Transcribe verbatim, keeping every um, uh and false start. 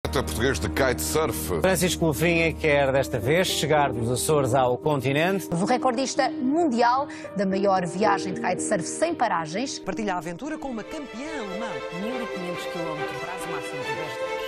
É português de kitesurf. Francisco Louvinha quer desta vez chegar dos Açores ao continente. O recordista mundial da maior viagem de kitesurf sem paragens. Partilha a aventura com uma campeã alemã. mil e quinhentos quilómetros, prazo máximo de dez dias.